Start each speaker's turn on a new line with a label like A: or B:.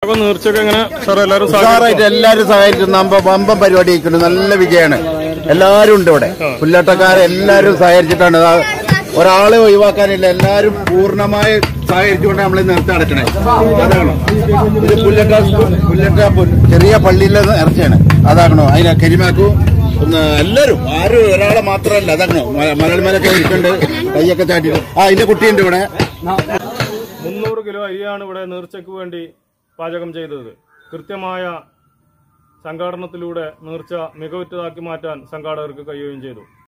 A: ഉഷാറായിട്ട് എല്ലാരും സഹകരിക്കുന്നു. വമ്പം പരിപാടി ആയിക്കുന്നു. നല്ല വിജയമാണ്. എല്ലാരും ഉണ്ട് ഇവിടെ. പുല്ലട്ടക്കാരെല്ലാരും സഹകരിച്ചിട്ടാണ്. ഒരാളെ ഒഴിവാക്കാനില്ല. എല്ലാരും പൂർണ്ണമായി സഹകരിച്ചുകൊണ്ട് നമ്മൾ നേരത്തെ അടക്കണേ. അതാണോ ഇത് പുല്ലട്ട ചെറിയ പള്ളിയിലെ ഇറച്ചിയാണ്. അതാകണോ അതിനെ കരിമാക്കൂ എല്ലാരും. ആരും ഒരാളെ മാത്രമല്ല. അതാകണോ മലയാളിമാരൊക്കെ ഇരിക്കുന്നുണ്ട്. കൈയൊക്കെ ചാട്ടിട്ട് അതിന്റെ കുട്ടിയുണ്ട് ഇവിടെ.
B: 300 കിലോ അരിയാണ് ഇവിടെ നേർച്ചയ്ക്ക് വേണ്ടി പാചകം ചെയ്തത്. കൃത്യമായ സംഘാടനത്തിലൂടെ നേർച്ച മികവുറ്റതാക്കി മാറ്റാൻ സംഘാടകർക്ക് കഴിയുകയും ചെയ്തു.